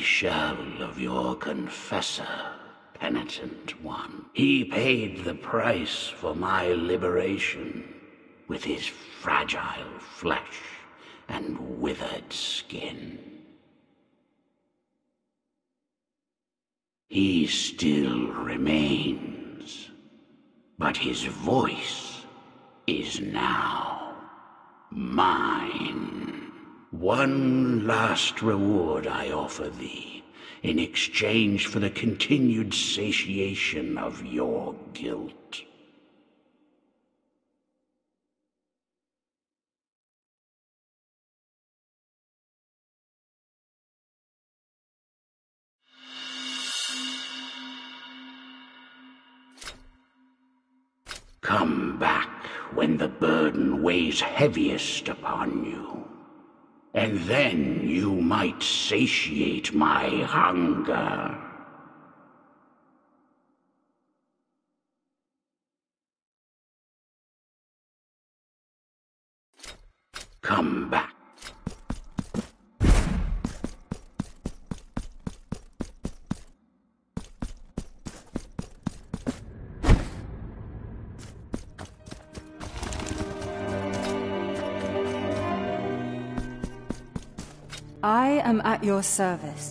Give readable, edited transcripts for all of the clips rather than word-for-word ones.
shell of your confessor, penitent one. He paid the price for my liberation with his fragile flesh and withered skin. He still remains, but his voice is now mine. One last reward I offer thee, in exchange for the continued satiation of your guilt. Come back when the burden weighs heaviest upon you, and then you might satiate my hunger. Come back. I am at your service.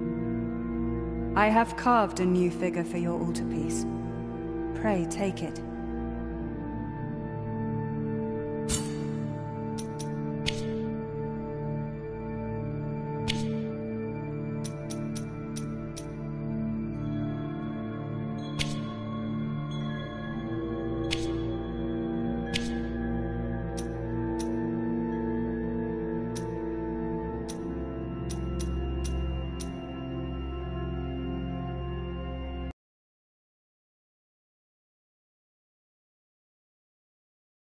I have carved a new figure for your altarpiece. Pray take it.